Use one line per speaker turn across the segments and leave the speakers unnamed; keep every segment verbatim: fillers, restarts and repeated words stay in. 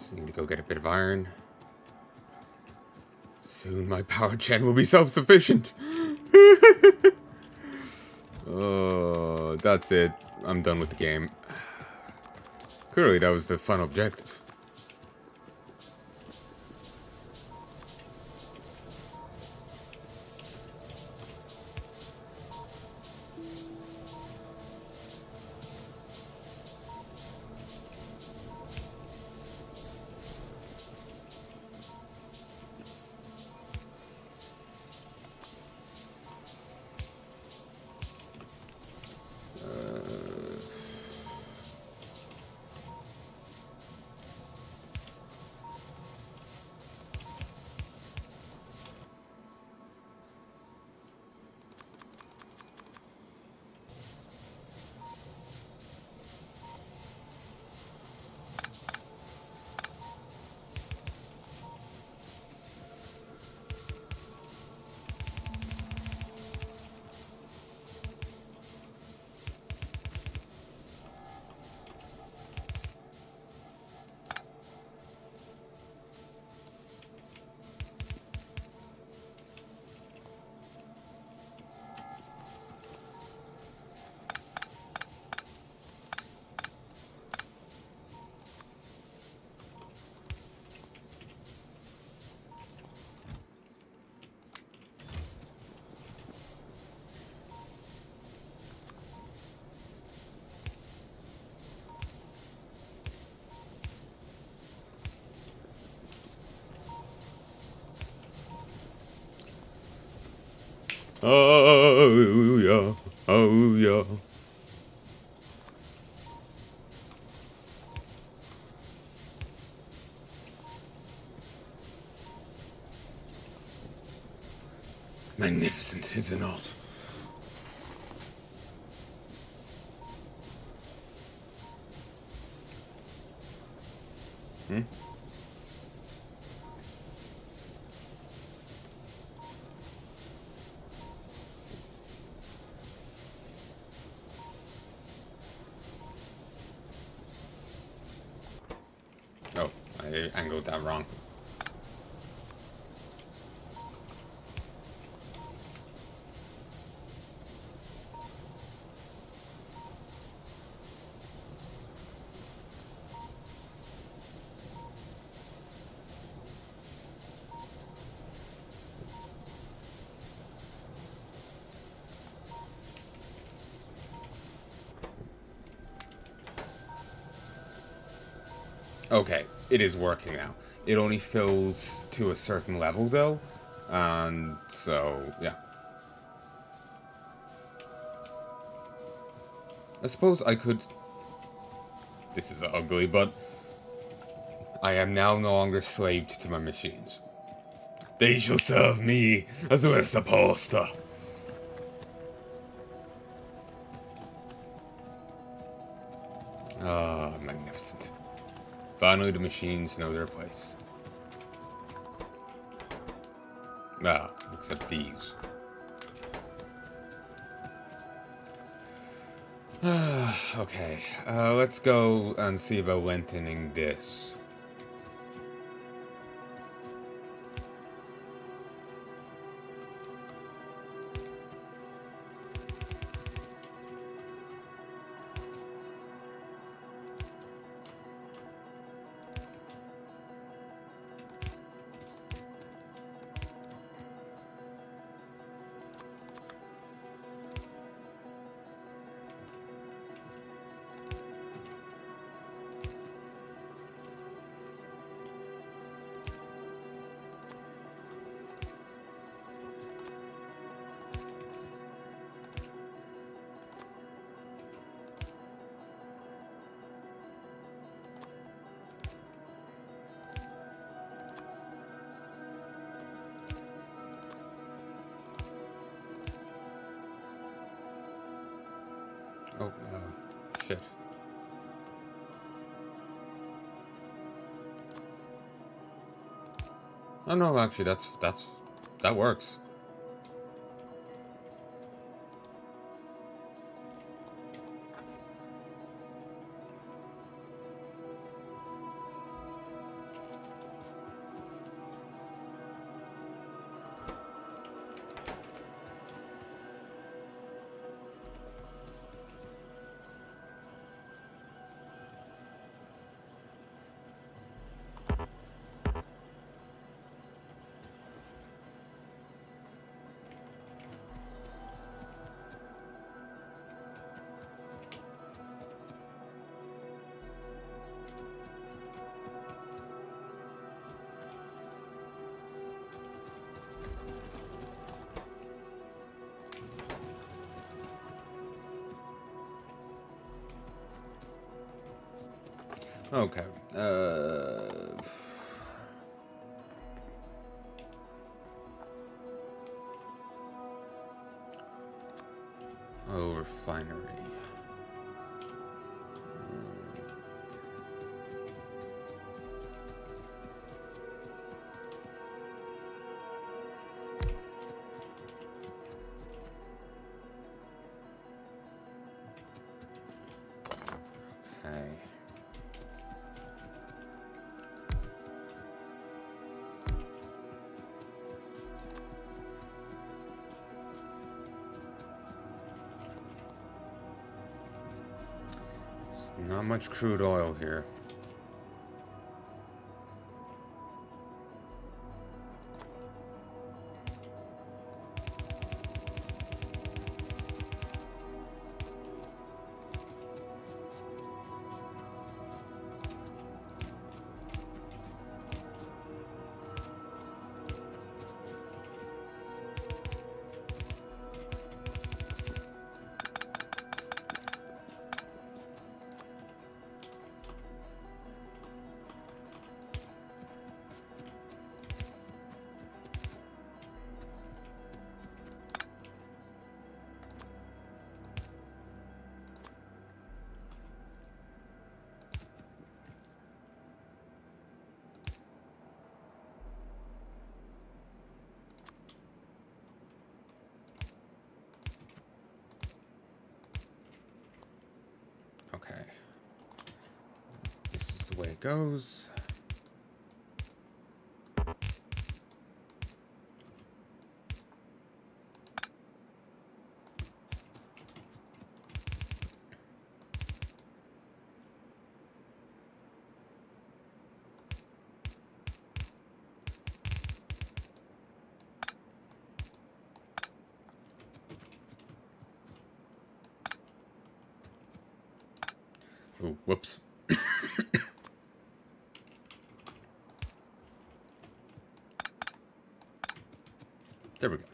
Just need to go get a bit of iron. Soon my power gen will be self-sufficient. Oh, that's it. I'm done with the game. Clearly that was the fun objective. Oh yeah, oh yeah. Magnificent, is it not? Hmm? Oh, I angled that wrong. Okay, it is working now. It only fills to a certain level though, and so, yeah. I suppose I could... This is ugly, but... I am now no longer slaved to my machines. They shall serve me as we're supposed to. Ah, magnificent. Finally, the machines know their place. Ah, except these. Okay, uh, let's go and see about lengthening this. Oh, uh, shit. Oh no, actually, that's, that's, that works. Okay. Uh... Oh, refinery. Okay. There's not much crude oil here. Okay. This is the way it goes. Oh, whoops. There we go.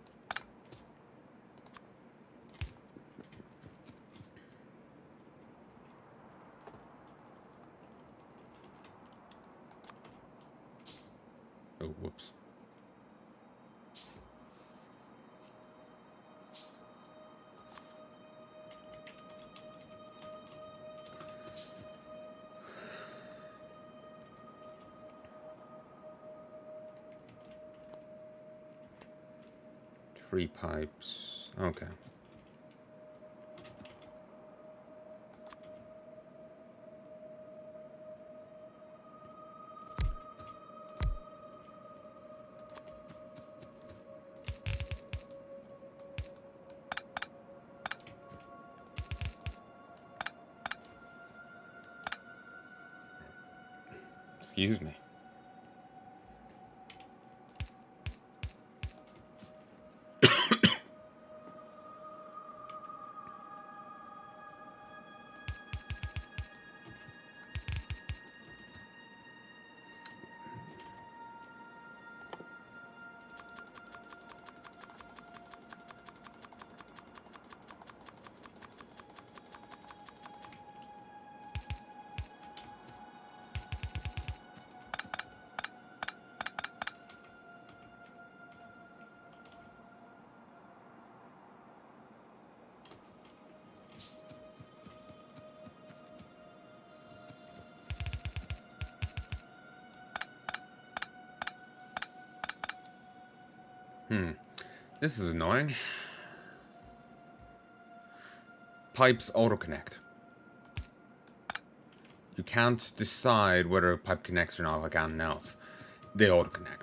Oh, whoops. Three pipes. Okay. Excuse me. Hmm. This is annoying. Pipes auto-connect. You can't decide whether a pipe connects or not like anything else. They auto-connect.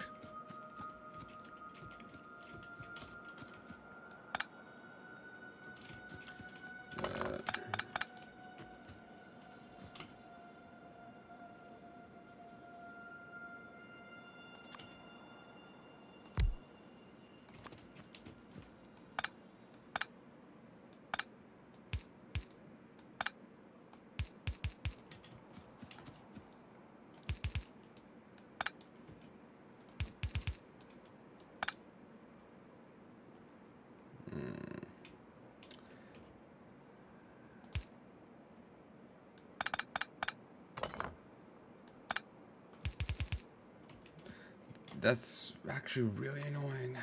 that's actually really annoying.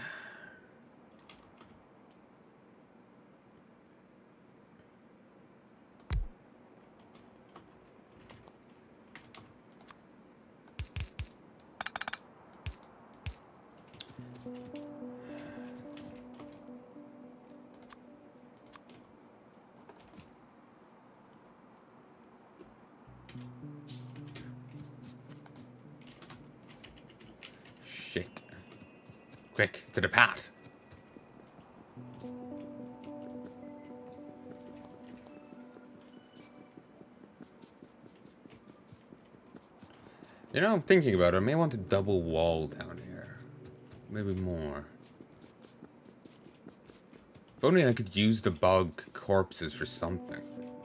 Shit. Quick, to the path. You know, I'm thinking about it. I may want to double wall down here. Maybe more. If only I could use the bug corpses for something.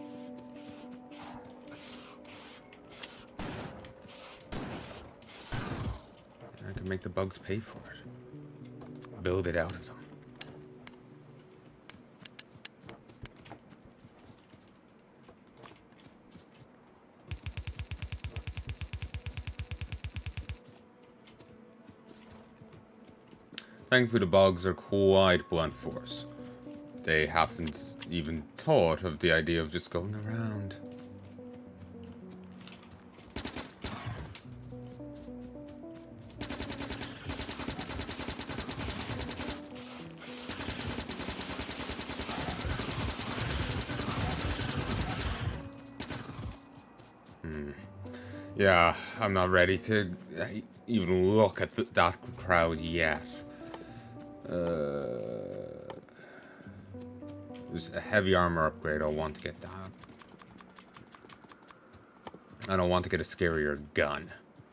I could make the bugs pay for it. Build it out of them. Thankfully, the bugs are quite blunt force. They haven't even thought of the idea of just going around. Hmm. Yeah, I'm not ready to even look at th that crowd yet. Uh, there's a heavy armor upgrade I want to get that. I don't want to get a scarier gun.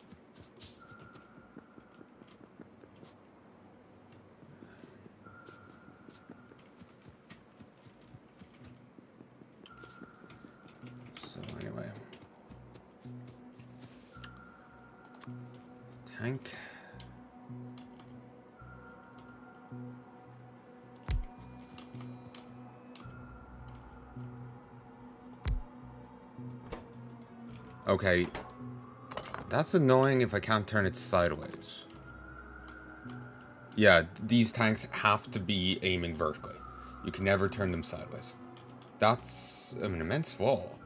So anyway. Tank. Okay, that's annoying if I can't turn it sideways. Yeah, these tanks have to be aiming vertically. You can never turn them sideways. That's an immense fall.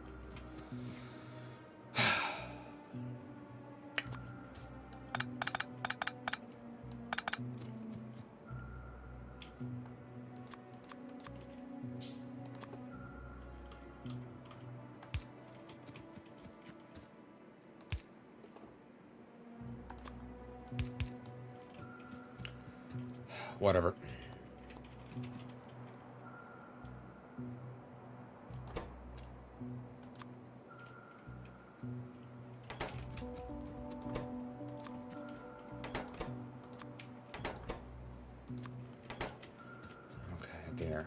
Whatever. Okay, there.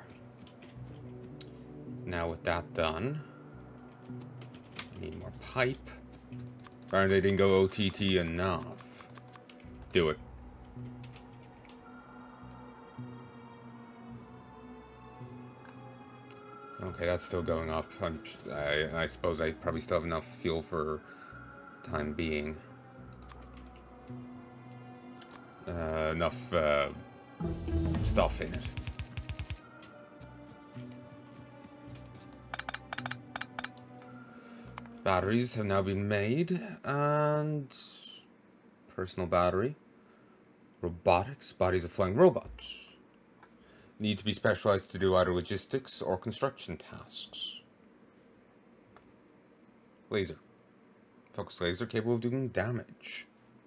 Now with that done, I need more pipe. Apparently they didn't go O T T enough. Do it. Okay, that's still going up. I'm, I, I suppose I probably still have enough fuel for time being. Uh, enough uh, stuff in it. Batteries have now been made, and personal battery. Robotics, bodies of flying robots. Need to be specialized to do either logistics or construction tasks. Laser. Focus laser capable of doing damage.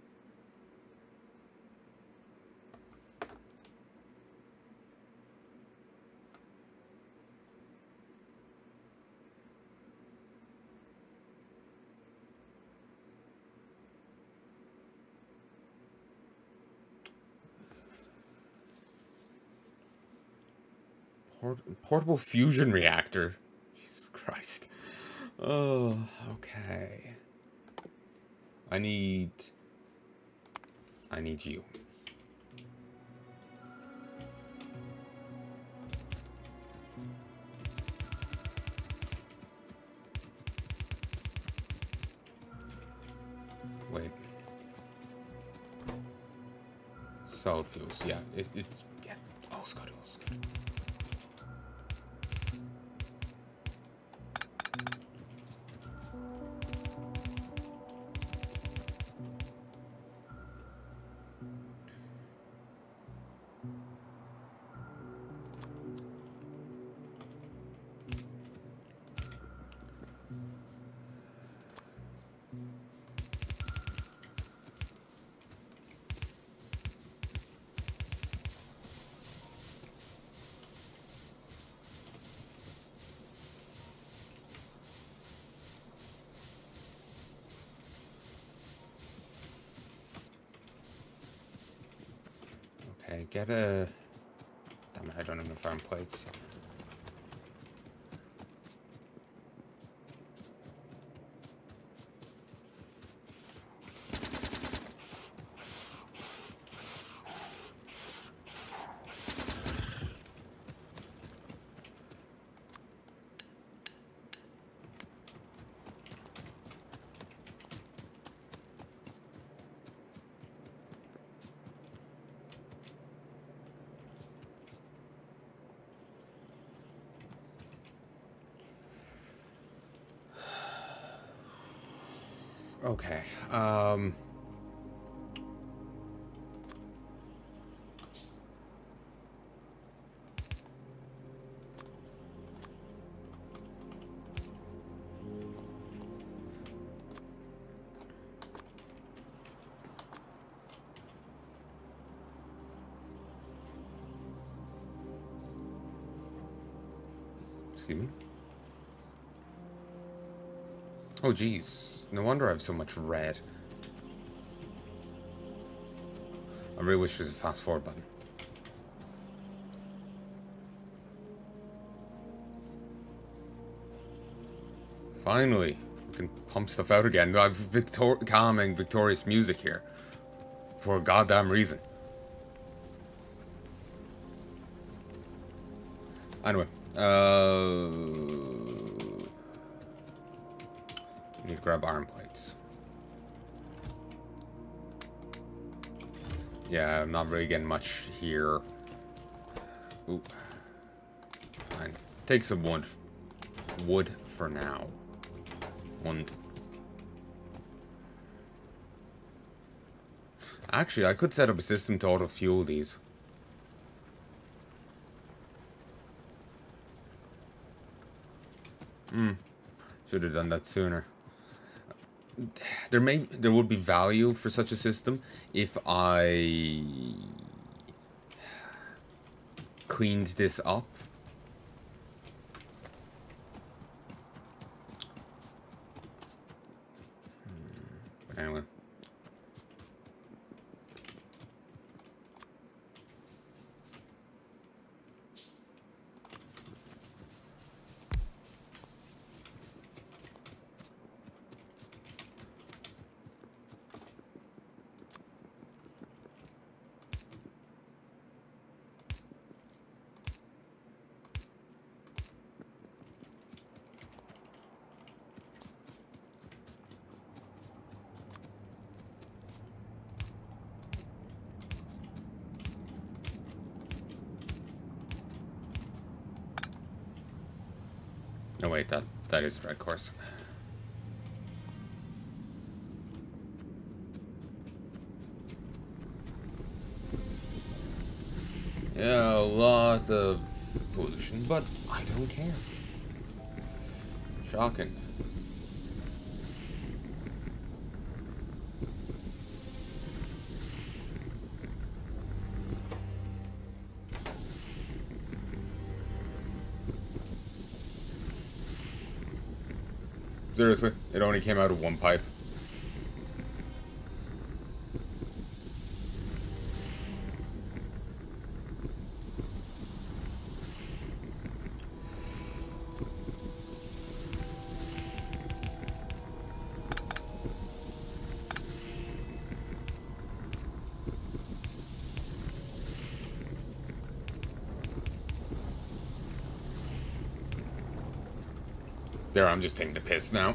Port portable fusion reactor. Jesus Christ. Oh, okay. I need... I need you. Wait. Solid fuels, yeah. It, it's, yeah. All's good, all's good. Okay, get a... Damn it, I don't have enough farm plates. Okay, um... Excuse me? Oh, geez. No wonder I have so much red. I really wish there was a fast forward button. Finally, we can pump stuff out again. I have victor calming, victorious music here. For a goddamn reason. Anyway, uh... need to grab iron plates. Yeah, I'm not really getting much here. Oop. Fine. Take some wood. Wood for now. Und. Actually, I could set up a system to auto-fuel these. Hmm. Should have done that sooner. There may there would be value for such a system if I cleaned this up. But anyway. No, wait, that, that is the red course. Yeah, lots of pollution, but I don't care. Shocking. Seriously, it only came out of one pipe. There, I'm just taking the piss now.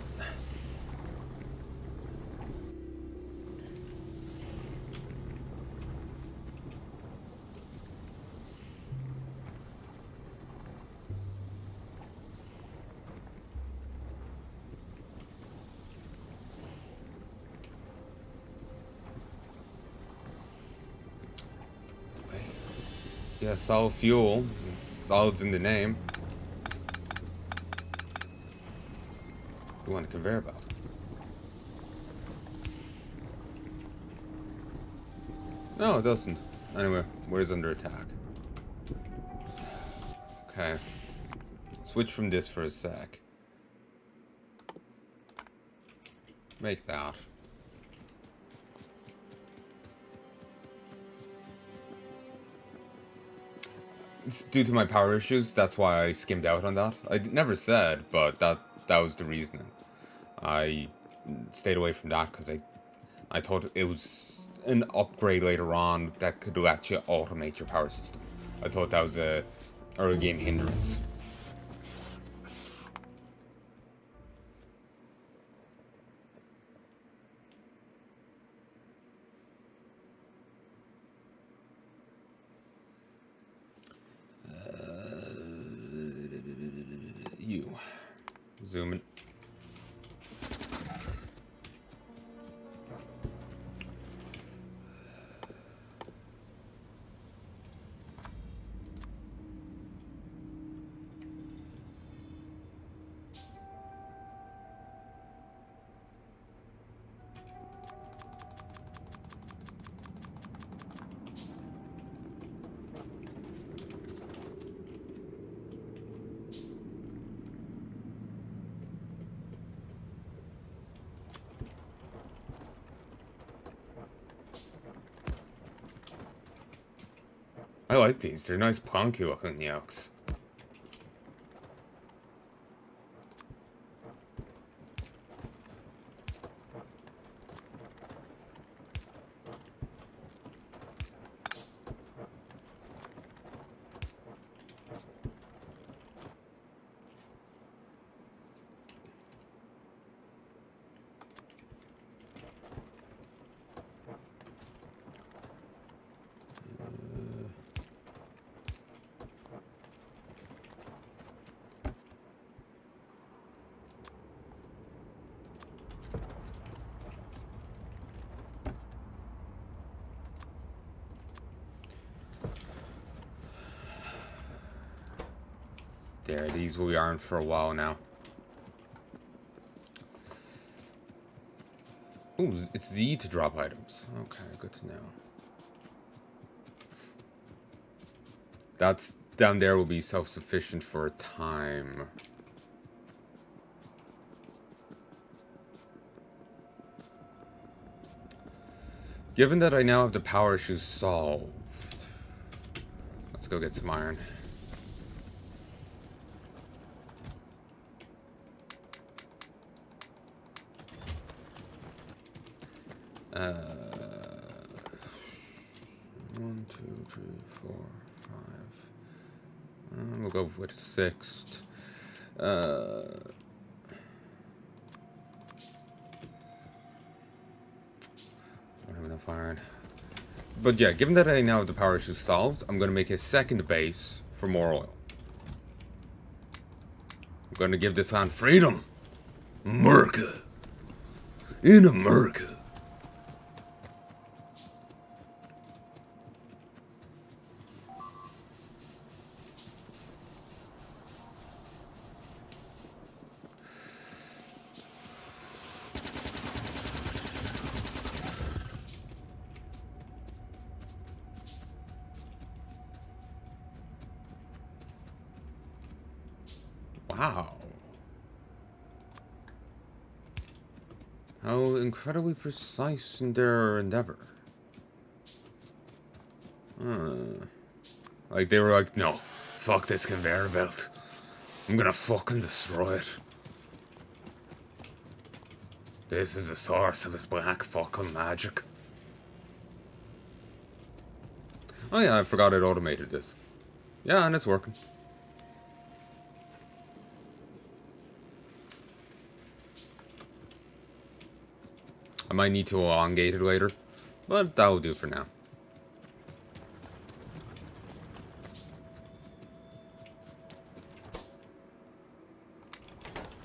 Yeah, solid fuel. Solid's in the name. We want a conveyor belt. No, it doesn't. Anyway, where's under attack? Okay. Switch from this for a sec. Make that. It's due to my power issues, that's why I skimmed out on that. I never said, but that that was the reasoning. I stayed away from that because I, I thought it was an upgrade later on that could let you automate your power system. I thought that was a early game hindrance. You. Zoom in. I like these. They're nice punky looking yokes. There, these will be on for a while now. Ooh, it's Z to drop items. Okay, good to know. That's down there will be self-sufficient for a time. Given that I now have the power issues solved, let's go get some iron. Uh, one, two, three, four, five. Uh, we'll go with six. Uh, I don't have enough iron. But yeah, given that I now have the power issue solved, I'm going to make a second base for more oil. I'm going to give this land freedom. America. In America. Wow. How incredibly precise in their endeavor. Uh, like, they were like, no, fuck this conveyor belt. I'm gonna fucking destroy it. This is the source of his black fucking magic. Oh yeah, I forgot it automated this. Yeah, and it's working. I might need to elongate it later, but that will do for now.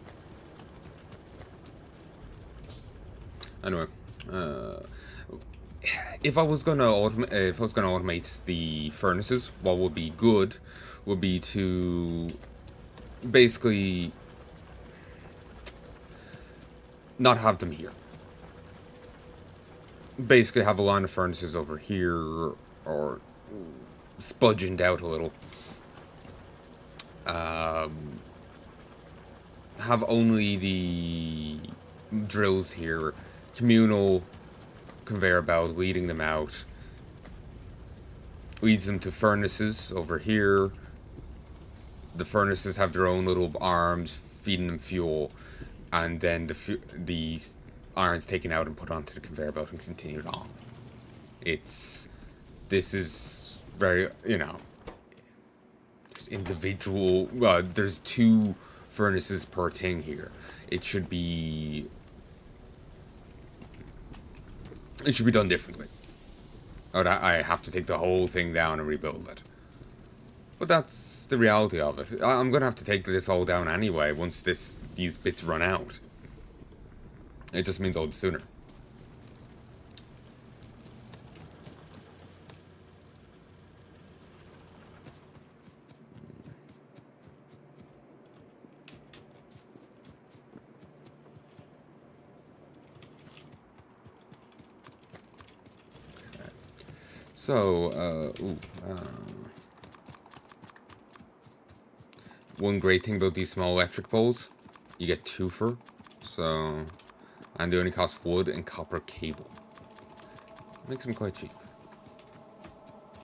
Anyway, uh, if I was gonna automate, if I was gonna automate the furnaces, what would be good would be to basically not have them here. Basically have a line of furnaces over here, or spudging out a little. Um, have only the drills here, communal conveyor belt leading them out, leads them to furnaces over here. The furnaces have their own little arms feeding them fuel, and then the fu the iron's taken out and put onto the conveyor belt and continued on. It's this is very, you know, there's individual. Well, there's two furnaces per thing here. It should be it should be done differently. Or I have to take the whole thing down and rebuild it. But that's the reality of it. I'm gonna have to take this all down anyway once this these bits run out. It just means I'll do sooner. So, uh, ooh, uh, one great thing about these small electric poles, you get two for, so, and they only cost wood and copper cable. Makes them quite cheap.